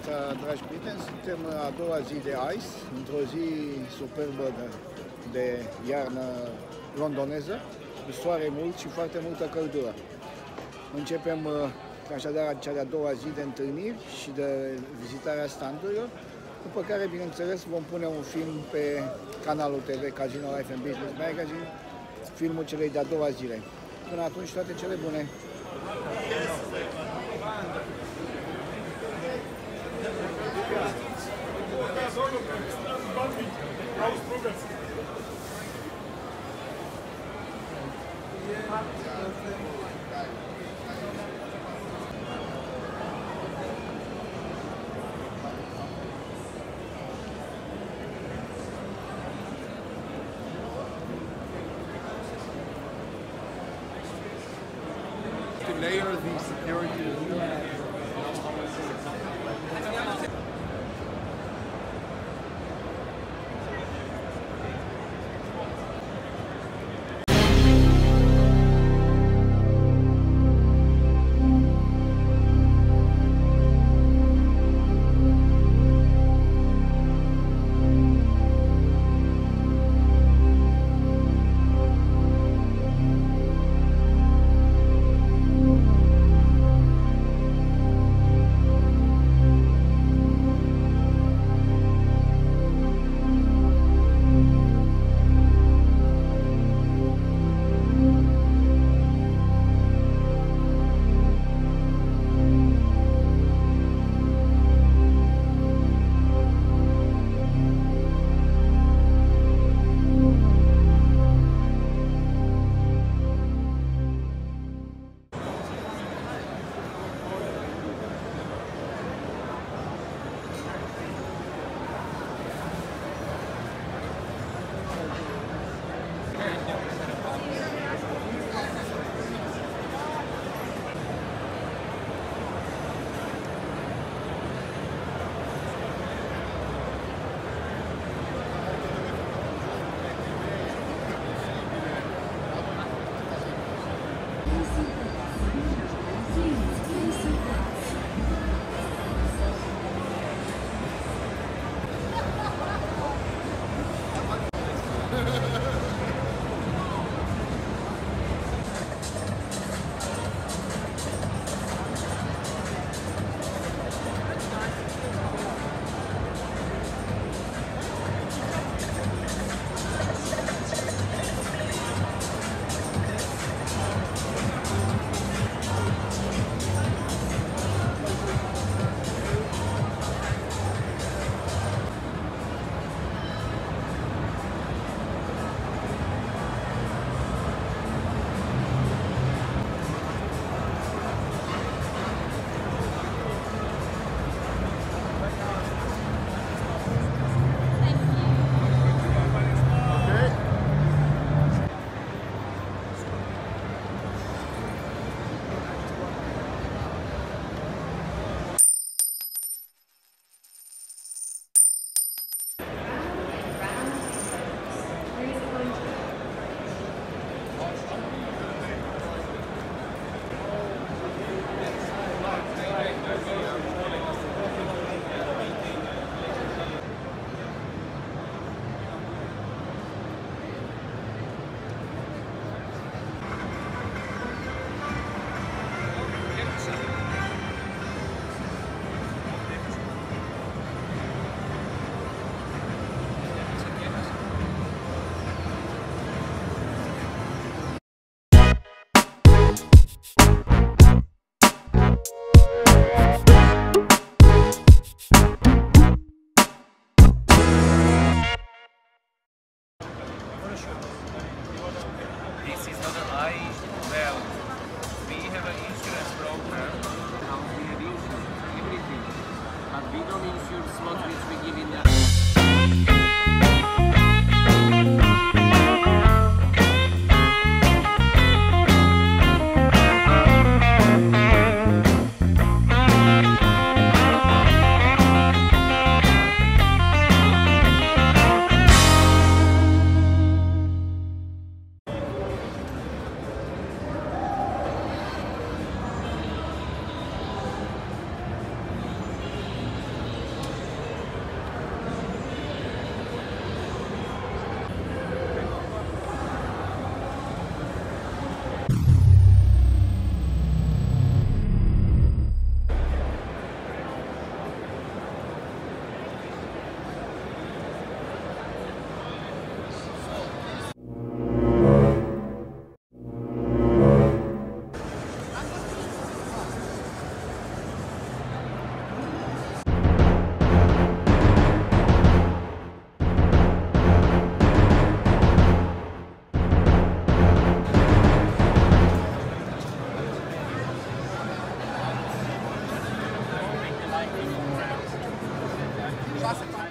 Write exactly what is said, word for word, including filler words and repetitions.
dimineața, dragi prieteni! Suntem a doua zi de ice, într-o zi superbă de, de iarnă londoneză, cu soare mult și foarte multă căldură. Începem așadar cea de-a doua zi de întâlniri și de vizitarea standurilor, după care, bineînțeles, vom pune un film pe canalul T V Casino Life and Business Magazine, filmul celei de-a doua zile. Până atunci, toate cele bune! To layer the security. This is not a lie. Well, we have an insurance broker. Now we have insurance, everything. But we don't insure slots which we give in the... like before. Classic.